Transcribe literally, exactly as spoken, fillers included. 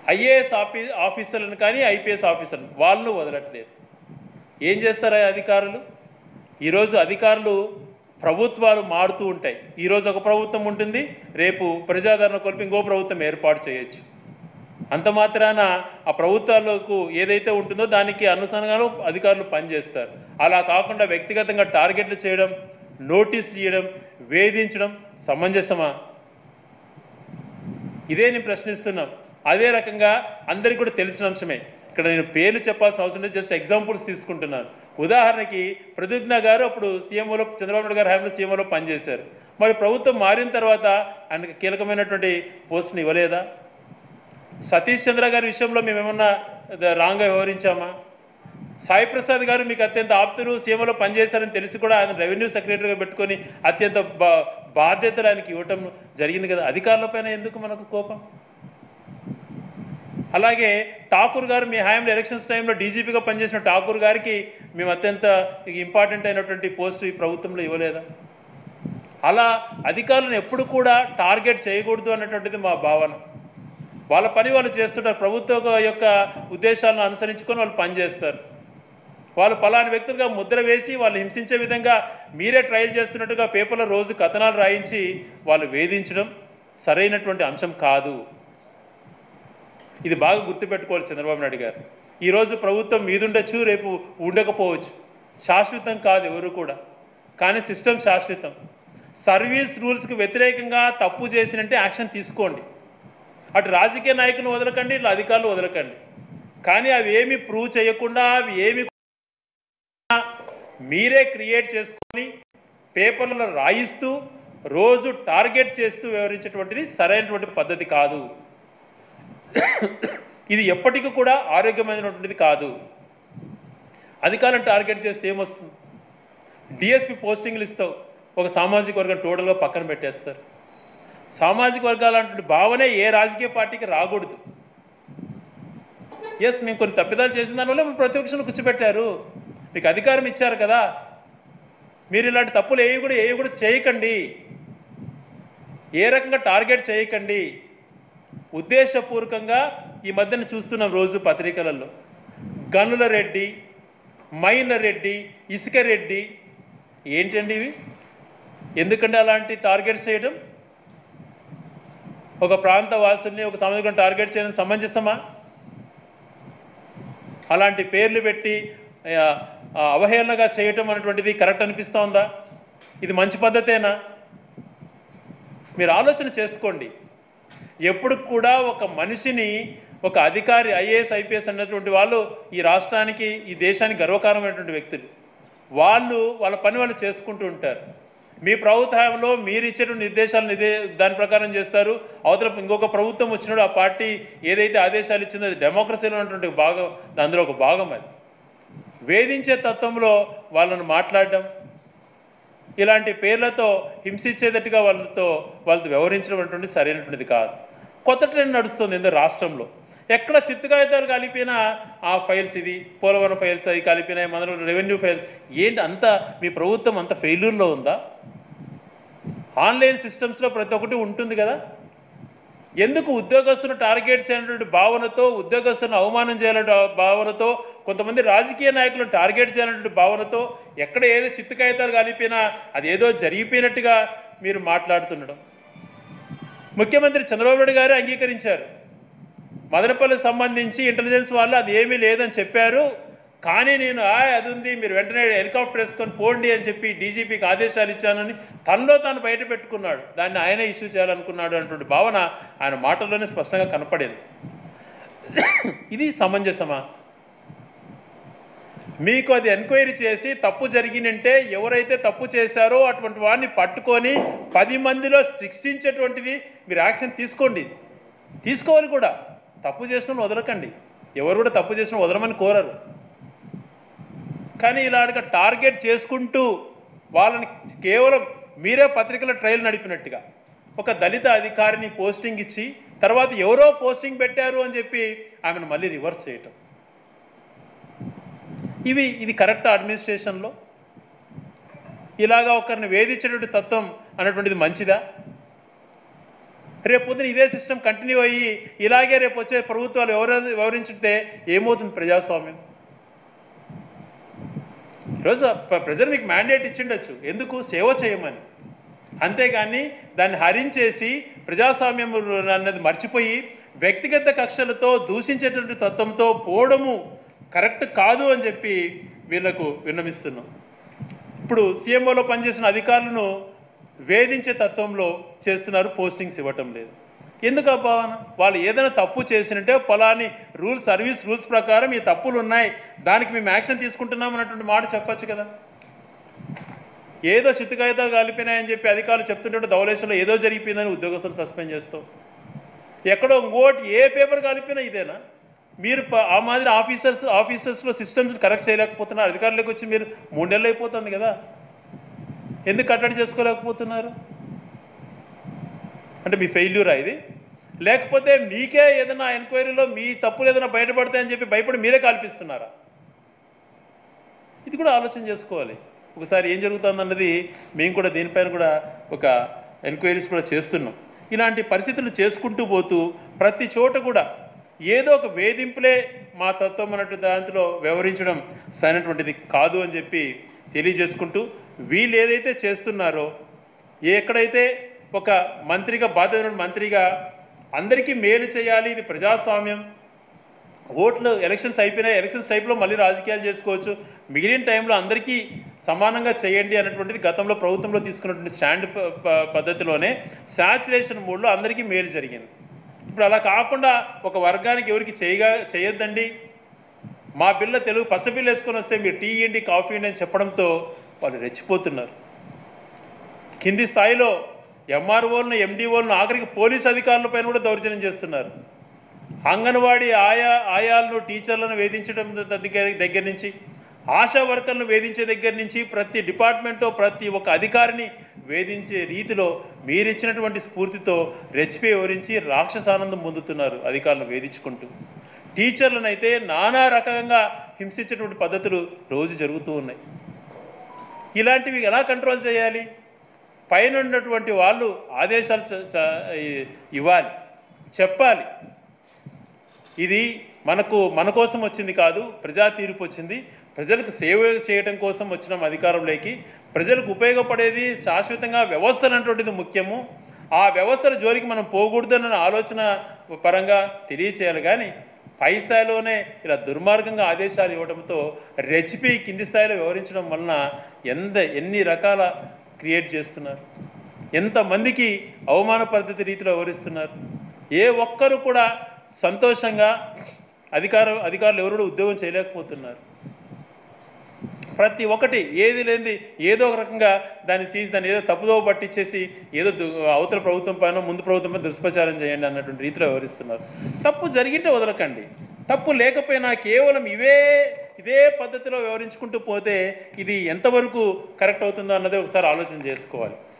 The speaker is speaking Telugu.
ఐఏఎస్ ఆఫీ ఆఫీసర్లను కానీ ఐపీఎస్ ఆఫీసర్లు వాళ్ళు వదలట్లేదు. ఏం చేస్తారా అధికారులు? ఈరోజు అధికారులు ప్రభుత్వాలు మారుతూ ఉంటాయి. ఈరోజు ఒక ప్రభుత్వం ఉంటుంది, రేపు ప్రజాదరణ కోల్పి ఇంకో ప్రభుత్వం ఏర్పాటు చేయొచ్చు. అంత మాత్రాన ఆ ప్రభుత్వాలకు ఏదైతే ఉంటుందో దానికి అనుసంధానం అధికారులు పనిచేస్తారు. అలా కాకుండా వ్యక్తిగతంగా టార్గెట్లు చేయడం, నోటీసులు ఇవ్వడం, వేధించడం సమంజసమా? ఇదే నేను ప్రశ్నిస్తున్నాం. అదే రకంగా అందరికీ కూడా తెలిసిన అంశమే. ఇక్కడ నేను పేర్లు చెప్పాల్సిన అవసరం లేదు, జస్ట్ ఎగ్జాంపుల్స్ తీసుకుంటున్నాను. ఉదాహరణకి ప్రతిజ్ఞ గారు అప్పుడు సీఎంఓలో, చంద్రబాబు నాయుడు గారు హయాంలో సీఎంఓలో పనిచేశారు. మరి ప్రభుత్వం మారిన తర్వాత ఆయనకు కీలకమైనటువంటి పోస్టును ఇవ్వలేదా? సతీష్ చంద్ర గారి విషయంలో మేమేమన్నా రాంగ్గా వ్యవహరించామా? సాయి ప్రసాద్ గారు మీకు అత్యంత ఆప్తులు, సీఎంఓలో పనిచేశారని తెలిసి కూడా ఆయన రెవెన్యూ సెక్రటరీగా పెట్టుకొని అత్యంత బా బాధ్యతలు ఆయనకి ఇవ్వటం జరిగింది కదా. అధికారులపైన ఎందుకు మనకు కోపం? అలాగే ఠాకూర్ గారు మీ హయాంలో ఎలక్షన్స్ టైంలో డీజీపీగా పనిచేసిన ఠాకూర్ గారికి మేము అత్యంత ఇంపార్టెంట్ అయినటువంటి పోస్టు ఈ ప్రభుత్వంలో ఇవ్వలేదా? అలా అధికారులను ఎప్పుడు కూడా టార్గెట్ చేయకూడదు అన్నటువంటిది మా భావన. వాళ్ళ పని వాళ్ళు చేస్తుంటారు. ప్రభుత్వ యొక్క ఉద్దేశాలను అనుసరించుకొని వాళ్ళు పనిచేస్తారు. వాళ్ళు పలానా వ్యక్తులుగా ముద్ర వేసి వాళ్ళు హింసించే విధంగా మీరే ట్రయల్ చేస్తున్నట్టుగా పేపర్లో రోజు కథనాలు రాయించి వాళ్ళు వేధించడం సరైనటువంటి అంశం కాదు. ఇది బాగా గుర్తుపెట్టుకోవాలి చంద్రబాబు నాయుడు గారు. ఈరోజు ప్రభుత్వం మీదుండొచ్చు, రేపు ఉండకపోవచ్చు. శాశ్వతం కాదు ఎవరు కూడా, కానీ సిస్టమ్ శాశ్వతం. సర్వీస్ రూల్స్కి వ్యతిరేకంగా తప్పు చేసినంటే యాక్షన్ తీసుకోండి. అటు రాజకీయ నాయకులను వదలకండి, ఇట్లా అధికారులు వదలకండి. కానీ అవి ఏమి ప్రూవ్ చేయకుండా, అవి ఏమి మీరే క్రియేట్ చేసుకొని పేపర్లలో రాయిస్తూ రోజు టార్గెట్ చేస్తూ వ్యవహరించేటువంటిది సరైనటువంటి పద్ధతి కాదు. ఇది ఎప్పటికీ కూడా ఆరోగ్యమైనటువంటిది కాదు. అధికారులను టార్గెట్ చేస్తే ఏమొస్తుంది? డిఎస్పీ పోస్టింగ్లు ఇస్తావు, ఒక సామాజిక వర్గం టోటల్గా పక్కన పెట్టేస్తారు. సామాజిక వర్గాలు అంటే భావనే ఏ రాజకీయ పార్టీకి రాకూడదు. ఎస్, మేము కొన్ని తప్పిదాలు చేసిన దానివల్ల మీరు ప్రతిపక్షంలో కూర్చోబెట్టారు, మీకు అధికారం ఇచ్చారు కదా. మీరు ఇలాంటి తప్పులు ఏవి కూడా ఏవి కూడా చేయకండి, ఏ రకంగా టార్గెట్ చేయకండి. ఉద్దేశపూర్వకంగా ఈ మధ్యన చూస్తున్నాం రోజు పత్రికలలో గనుల రెడ్డి, మైన్ల రెడ్డి, ఇసుక రెడ్డి. ఏంటండి ఇవి? ఎందుకంటే అలాంటి టార్గెట్స్ చేయడం? ఒక ప్రాంత వాసుల్ని, ఒక సమాజం టార్గెట్ చేయడం సమంజసమా? అలాంటి పేర్లు పెట్టి అవహేళనగా చేయటం అనేటువంటిది కరెక్ట్ అనిపిస్తూ ఉందా? ఇది మంచి పద్ధతేనా? మీరు ఆలోచన చేసుకోండి. ఎప్పుడు కూడా ఒక మనిషిని, ఒక అధికారి, ఐఏఎస్ ఐపీఎస్ అన్నటువంటి వాళ్ళు ఈ రాష్ట్రానికి, ఈ దేశానికి గర్వకారమైనటువంటి వ్యక్తులు. వాళ్ళు వాళ్ళ పని వాళ్ళు చేసుకుంటూ ఉంటారు. మీ ప్రభుత్వంలో మీరు ఇచ్చేటువంటి నిర్దేశాలను ఇదే దాని ప్రకారం చేస్తారు. అవతల ఇంకొక ప్రభుత్వం వచ్చినప్పుడు ఆ పార్టీ ఏదైతే ఆదేశాలు ఇచ్చిందో అది డెమోక్రసీలో ఉన్నటువంటి భాగం, అందులో ఒక భాగం. అది వేధించే తత్వంలో వాళ్ళను మాట్లాడడం, ఇలాంటి పేర్లతో హింసించేటట్టుగా వాళ్ళతో వాళ్ళతో వ్యవహరించడం అనేటువంటి సరైనటువంటిది కాదు. కొత్త ట్రెండ్ నడుస్తుంది ఏందో రాష్ట్రంలో. ఎక్కడ చిత్తు కాగితాలు కలిపినా ఆ ఫైల్స్, ఇది పోలవరం ఫైల్స్ అవి కలిపినాయి, మన రెవెన్యూ ఫైల్స్. ఏంటి అంత మీ ప్రభుత్వం అంత ఫెయిల్యూర్లో ఉందా? ఆన్లైన్ సిస్టమ్స్లో ప్రతి ఒక్కటి ఉంటుంది కదా. ఎందుకు ఉద్యోగస్తులను టార్గెట్ చేయనటువంటి భావనతో, ఉద్యోగస్తులను అవమానం చేయాలంటే భావనతో, కొంతమంది రాజకీయ నాయకులను టార్గెట్ చేయాలంటే భావనతో ఎక్కడ ఏదో చిత్తు కాగితాలు కలిపినా అది ఏదో జరిగిపోయినట్టుగా మీరు మాట్లాడుతుండడం. ముఖ్యమంత్రి చంద్రబాబు నాయుడు గారే అంగీకరించారు. మదనపల్లికి సంబంధించి ఇంటెలిజెన్స్ వాళ్ళు అది ఏమీ లేదని చెప్పారు, కానీ నేను అది ఉంది, మీరు వెంటనే హెలికాప్టర్ వేసుకొని పోండి అని చెప్పి డీజీపీకి ఆదేశాలు ఇచ్చానని తనలో తాను బయట పెట్టుకున్నాడు. దాన్ని ఆయనే ఇష్యూ చేయాలనుకున్నాడు అన్నటువంటి భావన ఆయన మాటల్లోనే స్పష్టంగా కనపడింది. ఇది సమంజసమా? మీకు అది ఎంక్వైరీ చేసి తప్పు జరిగినంటే ఎవరైతే తప్పు చేశారో అటువంటి వాడిని పట్టుకొని పది మందిలో శిక్షించేటువంటిది మీరు యాక్షన్ తీసుకోండి. తీసుకోవాలి కూడా. తప్పు చేసిన వదలకండి. ఎవరు కూడా తప్పు చేసిన వదలమని కోరరు. కానీ ఇలాంటి టార్గెట్ చేసుకుంటూ వాళ్ళని కేవలం మీరే పత్రికల ట్రయల్ నడిపినట్టుగా ఒక దళిత అధికారిని పోస్టింగ్ ఇచ్చి తర్వాత ఎవరో పోస్టింగ్ పెట్టారు అని చెప్పి ఆమెను మళ్ళీ రివర్స్ చేయటం, ఇవి ఇది కరెక్ట్ అడ్మినిస్ట్రేషన్లో? ఇలాగా ఒకరిని వేధించేటువంటి తత్వం అనేటువంటిది మంచిదా? రేపు పొద్దున ఇదే సిస్టమ్ కంటిన్యూ అయ్యి ఇలాగే రేపు వచ్చే ప్రభుత్వాలు ఎవరు వివరించితే ఏమవుతుంది ప్రజాస్వామ్యం? ఈరోజు ప్రజలు మీకు మ్యాండేట్ ఇచ్చిండొచ్చు, ఎందుకు? సేవ చేయమని. అంతేగాని దాన్ని హరించేసి ప్రజాస్వామ్యం అన్నది మర్చిపోయి వ్యక్తిగత కక్షలతో దూషించేటువంటి తత్వంతో పోవడము కరెక్ట్ కాదు అని చెప్పి వీళ్లకు విన్నవిస్తున్నాం. ఇప్పుడు సీఎంఓలో పనిచేసిన అధికారులను వేధించే తత్వంలో చేస్తున్నారు, పోస్టింగ్స్ ఇవ్వటం లేదు. ఎందుకు ఆ భావన? వాళ్ళు ఏదైనా తప్పు చేసినట్టే ఫలాని రూల్స్ సర్వీస్ రూల్స్ ప్రకారం ఈ తప్పులు ఉన్నాయి, దానికి మేము యాక్షన్ తీసుకుంటున్నాం అన్నటువంటి మాట చెప్పచ్చు కదా. ఏదో చిత్తకాయితాలు కలిపినాయని చెప్పి అధికారులు చెప్తుంటే ధవళేశ్వరంలో ఏదో జరిగిపోయిందని ఉద్యోగస్తులు సస్పెండ్ చేస్తాం. ఎక్కడో ఇంకోటి ఏ పేపర్ కలిపినా ఇదేనా? మీరు ఆ మాదిరి ఆఫీసర్స్ ఆఫీసర్స్లో సిస్టమ్స్ కరెక్ట్ చేయలేకపోతున్నారు. అధికారులకు వచ్చి మీరు మూడు నెలలు అయిపోతుంది కదా, ఎందుకు కట్టడి చేసుకోలేకపోతున్నారు? అంటే మీ ఫెయిల్యూరా ఇది? లేకపోతే మీకే ఏదైనా ఎంక్వైరీలో మీ తప్పులు ఏదైనా బయటపడతాయని చెప్పి భయపడి మీరే కల్పిస్తున్నారా? ఇది కూడా ఆలోచన చేసుకోవాలి. ఒకసారి ఏం జరుగుతుందన్నది మేము కూడా దీనిపైన కూడా ఒక ఎంక్వైరీస్ కూడా చేస్తున్నాం. ఇలాంటి పరిస్థితులు చేసుకుంటూ పోతూ ప్రతి చోట కూడా ఏదో ఒక వేధింపులే మా తత్వం అన్నట్టు దాంట్లో వ్యవహరించడం సరైనటువంటిది కాదు అని చెప్పి తెలియజేసుకుంటూ, వీళ్ళు ఏదైతే చేస్తున్నారో, ఎక్కడైతే ఒక మంత్రిగా బాధ్యత మంత్రిగా అందరికీ మేలు చేయాలి, ఇది ప్రజాస్వామ్యం, ఓట్లు ఎలక్షన్స్ అయిపోయినాయి, ఎలక్షన్స్ టైంలో మళ్ళీ రాజకీయాలు చేసుకోవచ్చు, మిగిలిన టైంలో అందరికీ సమానంగా చేయండి అన్నటువంటిది గతంలో ప్రభుత్వంలో తీసుకున్నటువంటి స్టాండ్ పద్ధతిలోనే శాచురేషన్ మోడ్లో అందరికీ మేలు జరిగింది. ఇప్పుడు అలా కాకుండా ఒక వర్గానికి ఎవరికి చేయగా చేయొద్దండి, మా పిల్ల తెలుగు పచ్చ బిల్లు వేసుకొని వస్తే మీరు టీ ఇవ్వండి కాఫీ ఇవ్వండి అని చెప్పడంతో వాళ్ళు రెచ్చిపోతున్నారు. కింది స్థాయిలో ఎంఆర్ఓలను ఎండిఓలను ఆఖరికి పోలీసు అధికారుల పైన కూడా దౌర్జన్యం చేస్తున్నారు. అంగన్వాడీ ఆయా ఆయాలను టీచర్లను వేధించడం దగ్గర దగ్గర నుంచి ఆశా వర్కర్లను వేధించే దగ్గర నుంచి ప్రతి డిపార్ట్మెంట్లో ప్రతి ఒక్క అధికారిని వేధించే రీతిలో మీరిచ్చినటువంటి స్ఫూర్తితో రెచ్చిపి వివరించి రాక్షసానందం పొందుతున్నారు అధికారులను వేధించుకుంటూ. టీచర్లను అయితే నానా రకంగా హింసించేటువంటి పద్ధతులు రోజు జరుగుతూ ఉన్నాయి. ఇలాంటివి ఎలా కంట్రోల్ చేయాలి? పైన ఉన్నటువంటి వాళ్ళు ఆదేశాలు ఇవ్వాలి, చెప్పాలి. ఇది మనకు మన కోసం వచ్చింది కాదు, ప్రజా తీర్పు వచ్చింది, ప్రజలకు సేవ చేయడం కోసం వచ్చిన అధికారంలోకి. ప్రజలకు ఉపయోగపడేది శాశ్వతంగా వ్యవస్థ అన్నటువంటిది ముఖ్యము. ఆ వ్యవస్థల జోలికి మనం పోకూడదన్న ఆలోచన పరంగా తెలియచేయాలి. కానీ పై స్థాయిలోనే ఇలా దుర్మార్గంగా ఆదేశాలు ఇవ్వడంతో రెచ్చిపి కింది స్థాయిలో వ్యవహరించడం వలన ఎంత ఎన్ని రకాల క్రియేట్ చేస్తున్నారు, ఎంతమందికి అవమాన పద్ధతి రీతిలో వ్యవహరిస్తున్నారు. ఏ ఒక్కరు కూడా సంతోషంగా అధికార అధికారులు ఎవరు ఉద్యోగం చేయలేకపోతున్నారు. ప్రతి ఒక్కటి ఏది లేనిది ఏదో ఒక రకంగా దాన్ని చేసి దాన్ని ఏదో తప్పుదోవ పట్టించేసి ఏదో అవతల ప్రభుత్వం పైన ముందు ప్రభుత్వం పైన దుష్ప్రచారం చేయండి అన్నటువంటి రీతిలో వ్యవహరిస్తున్నారు. తప్పు జరిగింటే వదలకండి, తప్పు లేకపోయినా కేవలం ఇవే ఇదే పద్ధతిలో వ్యవహరించుకుంటూ పోతే ఇది ఎంతవరకు కరెక్ట్ అవుతుందో అన్నది ఒకసారి ఆలోచన చేసుకోవాలి.